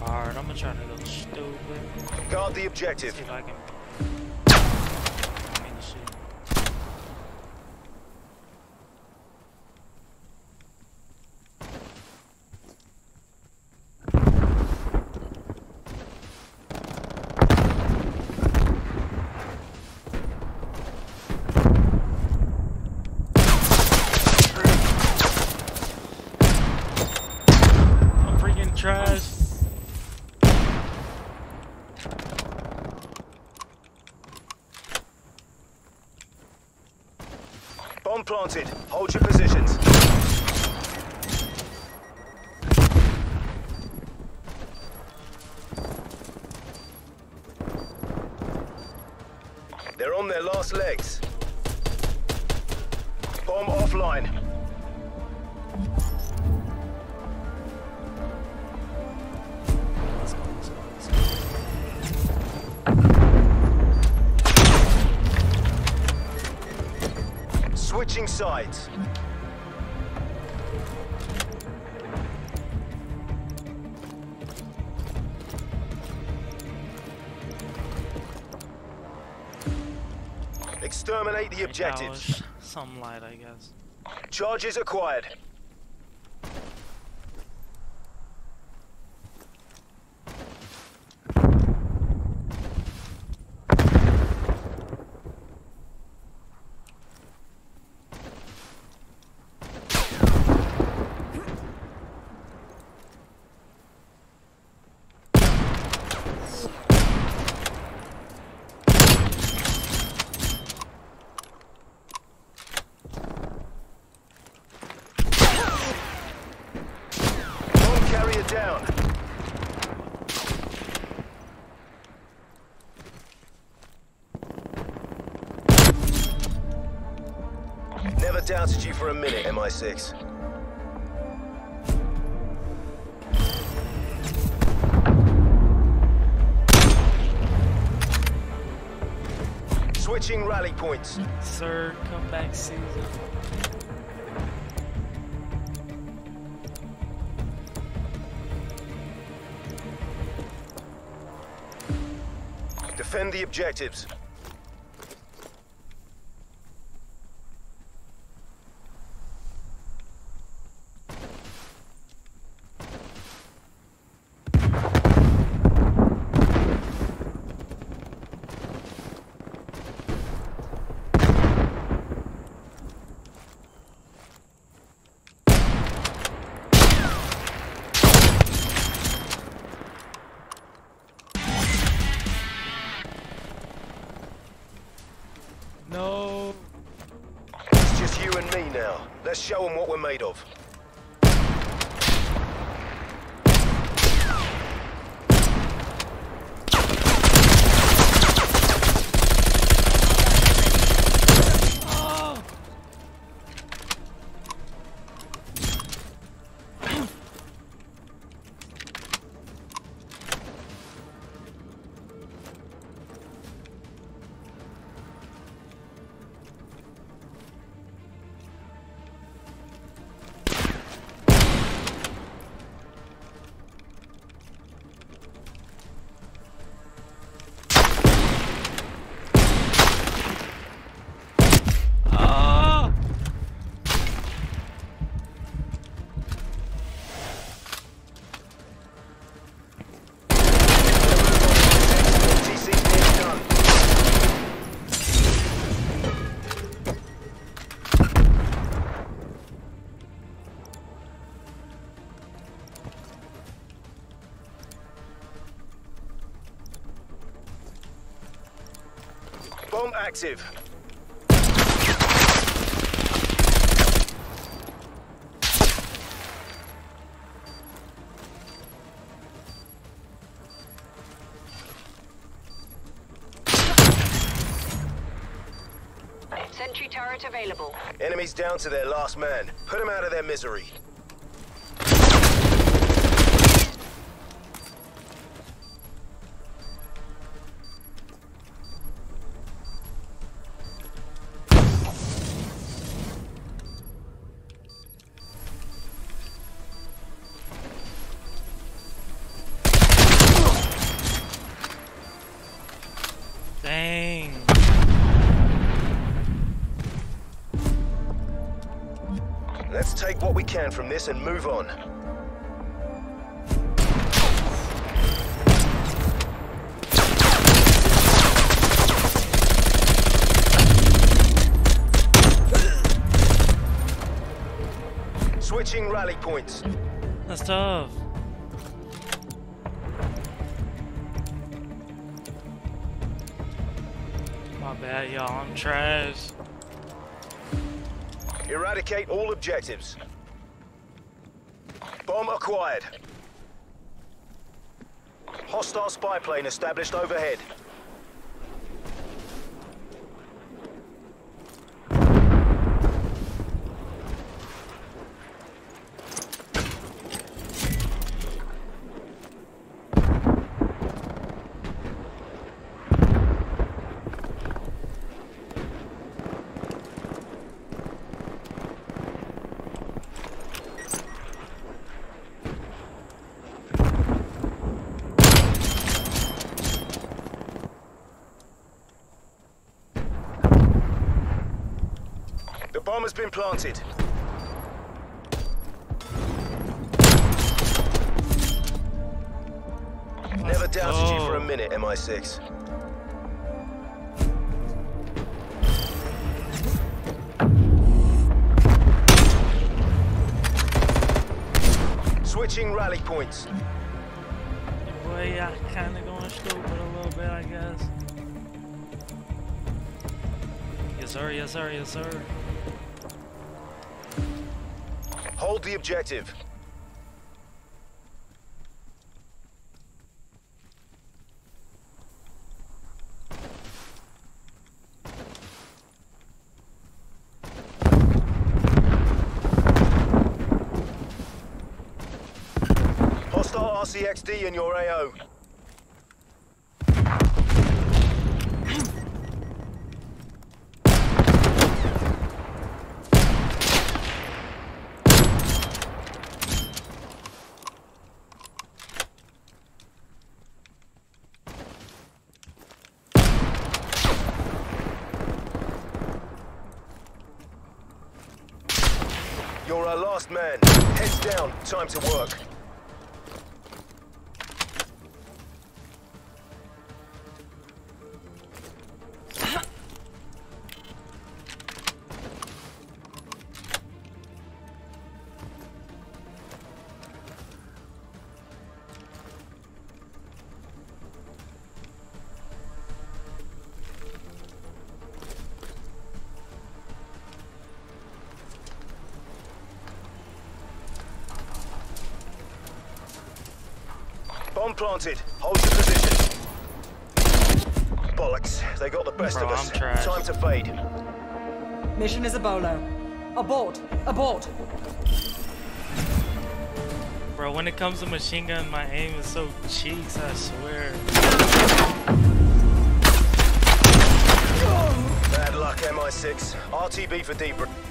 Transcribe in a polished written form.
Alright, I'm gonna try to go stupid. Guard the objective. See if I can. I mean, shit. I'm freaking trash. Bomb planted. Hold your positions. They're on their last legs. Bomb offline. Let's go, let's go, let's go. Switching sides. Exterminate the objectives. Some light, I guess. Charges acquired. Bomb carrier down. Never doubted you for a minute, MI6. Switching rally points. Third comeback season. Defend the objectives. No. It's just you and me now. Let's show them what we're made of. Oh. Ah. TC's nearly done. Bomb active. Sentry turret available. Enemies down to their last man. Put them out of their misery. take what we can from this and move on. Switching rally points. That's tough. My bad, y'all. I'm trash. Eradicate all objectives. Bomb acquired. Hostile spy plane established overhead. The bomb has been planted. Never doubted you for a minute, MI6. Switching rally points. Boy, I kinda going stupid a little bit, I guess. Yes sir, yes sir, yes sir. Hold the objective. Hostile RCXD in your AO. You're our last man. Heads down. Time to work. Bomb planted. Hold your position. Bollocks. They got the best Bro, of us. I'm trash. Time to fade. Mission is a bolo. Abort! Abort! Bro, when it comes to machine gun, my aim is so cheeks, I swear. Bad luck, MI6. RTB for debrief.